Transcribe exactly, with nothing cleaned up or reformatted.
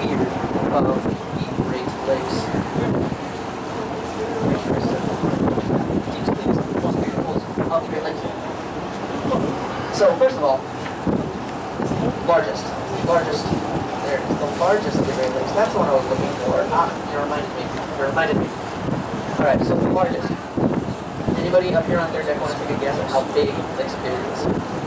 here of the Great Lakes. Deepest, most beautiful of the Great Lakes. So first of all, largest, largest, there it is, the largest of the Great Lakes. That's the one I was looking for. Ah, you reminded me, you reminded me. Alright, so the largest. Anybody up here on third deck want to take a guess at how big Lake Superior is?